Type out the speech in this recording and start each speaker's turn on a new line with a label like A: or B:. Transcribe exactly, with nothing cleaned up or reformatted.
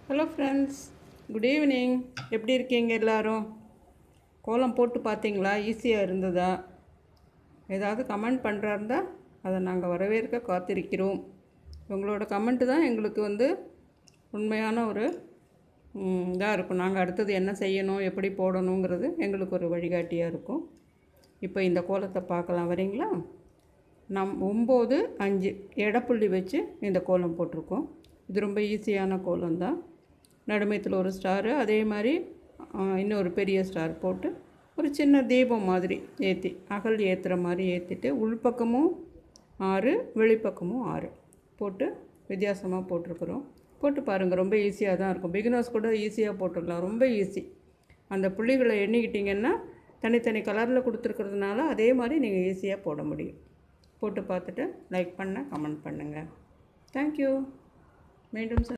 A: Hello friends, good evening. எப்படி இருக்கீங்க எல்லோரும்? கோலம் போட்டு பார்த்தீங்களா? ஈஸியாக இருந்ததா? ஏதாவது கமெண்ட் பண்ணுறாருந்தா அதை நாங்கள் வரவேற்க காத்திருக்கிறோம். உங்களோட கமெண்ட்டு தான் எங்களுக்கு வந்து உண்மையான ஒரு இதாக இருக்கும். நாங்கள் அடுத்தது என்ன செய்யணும், எப்படி போடணுங்கிறது எங்களுக்கு ஒரு வழிகாட்டியாக இருக்கும். இப்போ இந்த கோலத்தை பார்க்கலாம், வரீங்களா? நம் ஒம்பது அஞ்சு எடப்புள்ளி வச்சு இந்த கோலம் போட்டிருக்கோம். இது ரொம்ப ஈஸியான கோலம் தான். நடுமையத்தில் ஒரு ஸ்டாரு, அதே மாதிரி இன்னொரு பெரிய ஸ்டார் போட்டு ஒரு சின்ன தீபம் மாதிரி ஏற்றி அகல் ஏற்றுற மாதிரி ஏற்றிட்டு உள்பக்கமும் ஆறு வெளிப்பக்கமும் ஆறு போட்டு வித்தியாசமாக போட்டிருக்குறோம். போட்டு பாருங்கள், ரொம்ப ஈஸியாக தான் இருக்கும். பிகினர்ஸ் கூட ஈஸியாக போட்டுடலாம், ரொம்ப ஈஸி. அந்த புள்ளிகளை எண்ணிக்கிட்டிங்கன்னா தனித்தனி கலரில் கொடுத்துருக்கிறதுனால அதே மாதிரி நீங்கள் ஈஸியாக போட முடியும். போட்டு பார்த்துட்டு லைக் பண்ண கமெண்ட் பண்ணுங்கள். தேங்க்யூ. மீண்டும்